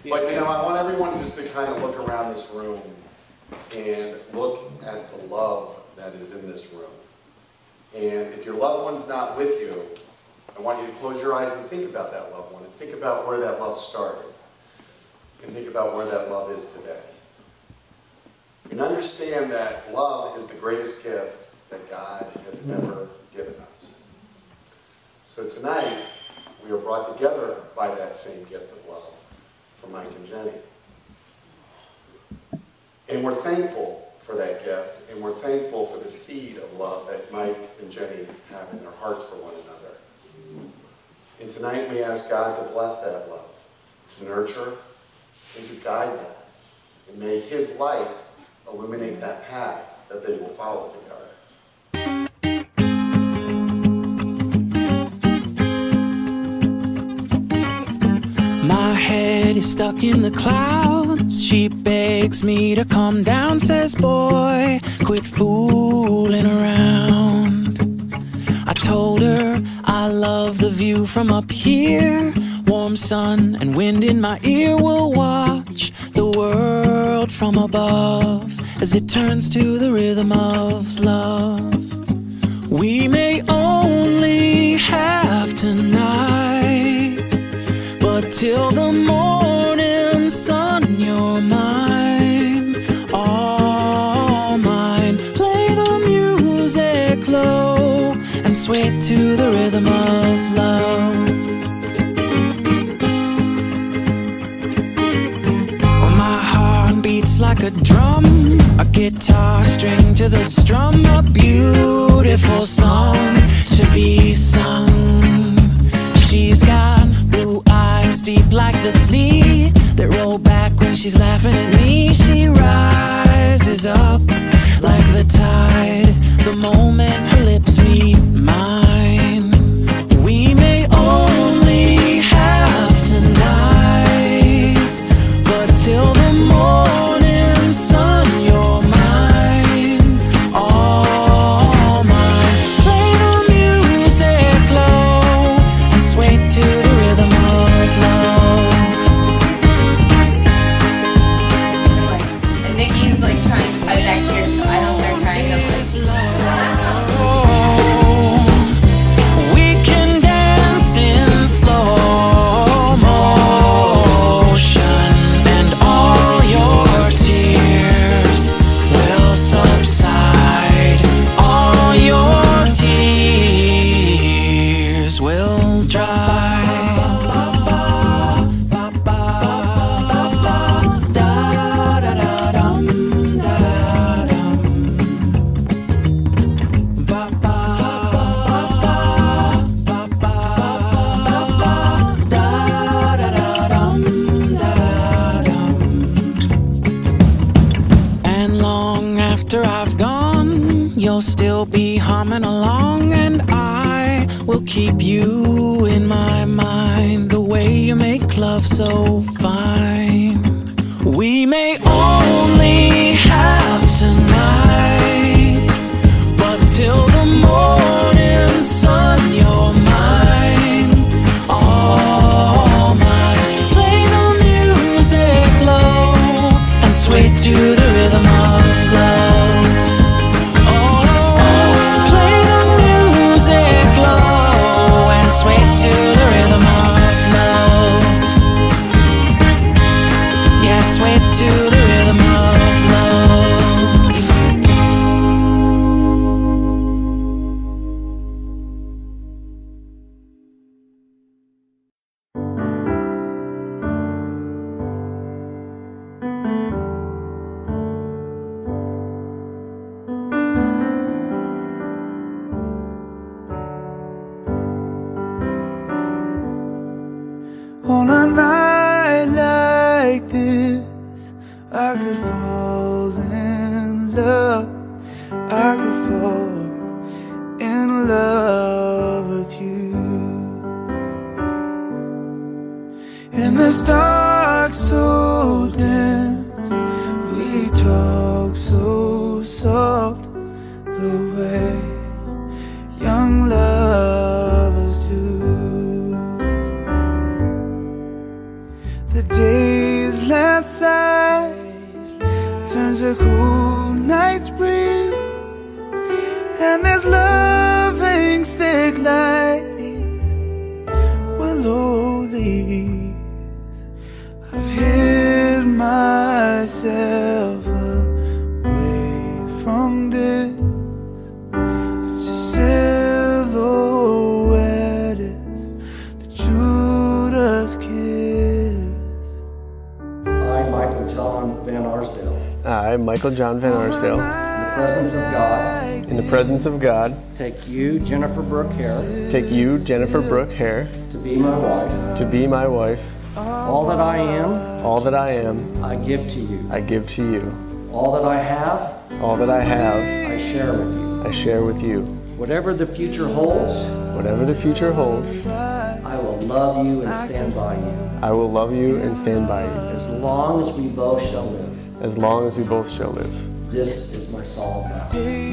But you know, I want everyone just to kind of look around this room and look at the love that is in this room. And if your loved one's not with you, I want you to close your eyes and think about that loved one, and think about where that love started, and think about where that love is today. And understand that love is the greatest gift that God has ever given us. So tonight, we are brought together by that same gift of love from Mike and Jenny. And we're thankful for that gift, and we're thankful for the seed of love that Mike and Jenny have in their hearts for one another. And tonight we ask God to bless that love, to nurture, and to guide that. And may His light illuminate that path that they will follow together. My head is stuck in the clouds. She begs me to calm down, says, boy, quit fooling around. I told her I love the view from up here. Warm sun and wind in my ear. Will watch the world from above as it turns to the rhythm of love. We may only have tonight, but till the morning sun, you're mine, all mine. Play the music low and sway to the rhythm of love. Oh, my heart beats like a drum, a guitar string to the strum, a beautiful song to be sung. She's got blue eyes deep like the sea that roll back when she's laughing at me. She rises up like the tide the moment her lips meet mine. We may only have tonight, but till the morning sun, you're mine, all mine. Play the music low and sway to the rhythm of love. And Nikki's like trying to fight back tears so I don't start crying. I'm like, we can dance in slow motion, and all your tears will subside. All your tears will dry. And long after I've gone, you'll still be humming along, and I will keep you in my mind, the way you make love so fine. We may only have tonight, but till the morning sun, you're mine, all mine. Play the music low and sway to the rhythm of love. Oh, play the music low and sway to the rhythm of love. Yeah, sway to the rhythm of love. On a night like this, I could fall in love. I could fall in love with you. In this dark so dense, we talk so soft, the way young lovers do. The day outside turns a cool night's breeze, and there's loving stick like these willow leaves. I've hid myself away from this. It's a silhouette, is the Judas kiss. I, Michael John Van Arsdale, I, Michael John Van Arsdale, in the presence of God, take you, Jennifer Brooke Hare, to be my wife. All that I am, I give to you. All that I have, I share with you. Whatever the future holds, I will love you and stand by you. As long as we both shall live. This is my solemn vow.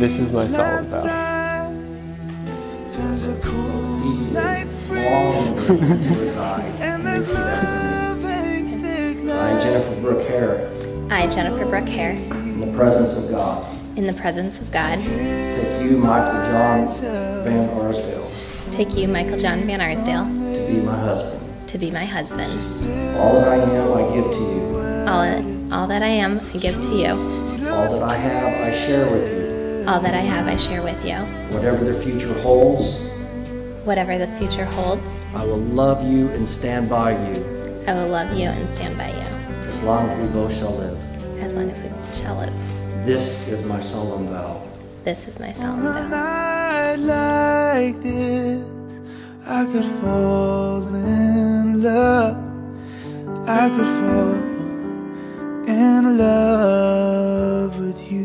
Turns a cool night's Long breeze, to reside. and there's loving stick I, like Jennifer Brooke Hare, I, Jennifer Brooke Hare, in the presence of God, in the presence of God, take you, Michael John Van Arsdale, take you, Michael John Van Arsdale, to be my husband. to be my husband. All that I am, I give to you. All that I am, I give to you. All that I have, I share with you. All that I have, I share with you. Whatever the future holds, Whatever the future holds, I will love you and stand by you. I will love you and stand by you, As long as we both shall live. as long as we shall live. This is my solemn vow. This is my solemn on a vow. night like this. I could fall in love. I could fall in love with you.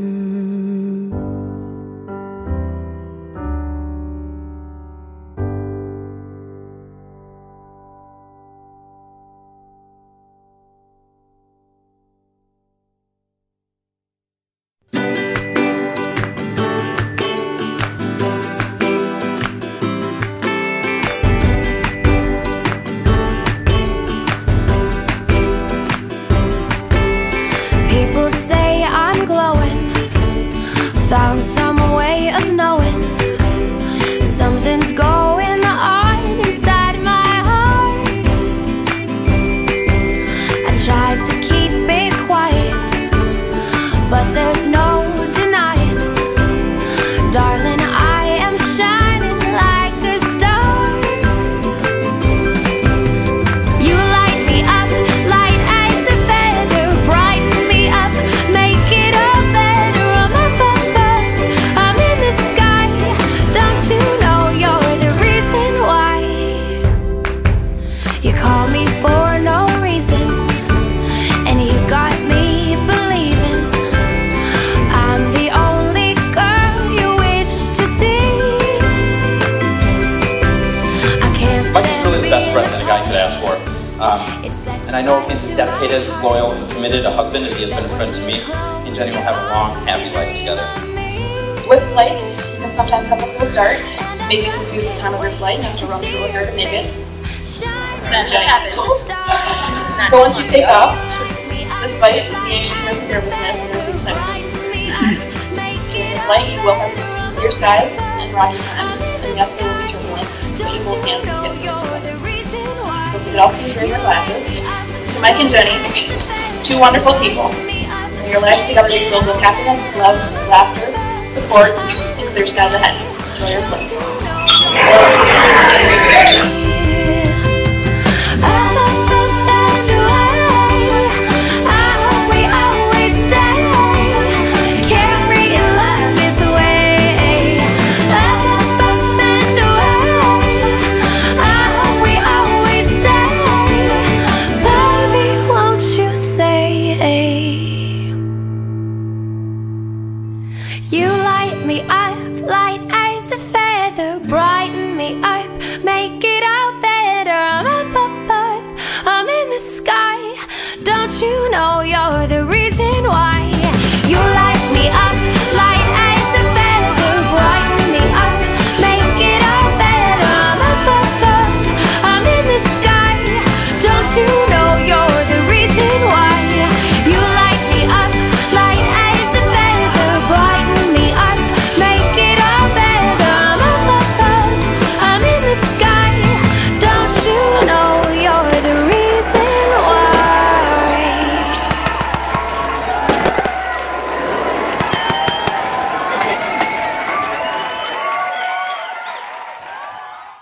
People say I'm glowing, found some way of knowing something's going on inside my heart. I tried to keep it quiet, but there's no denying, darling, I am shining like a star. You light me up, light as a feather, brighten me up, make it all better. I'm in the sky, don't you know you're the reason why? You call me for no reason, and you got me believing I'm the only girl you wish to see. I can't Mike is really the best friend that a guy could ask for. And I know if he's as dedicated, loyal, and committed a husband as he has been a friend to me, he and Jenny will have a long, happy life together. With flight, you can sometimes have a slow start, maybe confuse the time of your flight and have to run through it here to make it. Not Jenny. But once you take off, despite the anxiousness and nervousness, there's excitement and experience. During the flight, you will have clear skies and rocky times, and yes, there will be turbulence, but you hold hands and get through it together. So if we could all please raise our glasses. To Mike and Jenny, two wonderful people. May your lives together be filled with happiness, love, laughter, support, and clear skies ahead. Enjoy your flight. You light me up, light as a feather, brighten me up, make it all better. I'm up, I'm in the sky, don't you know you're the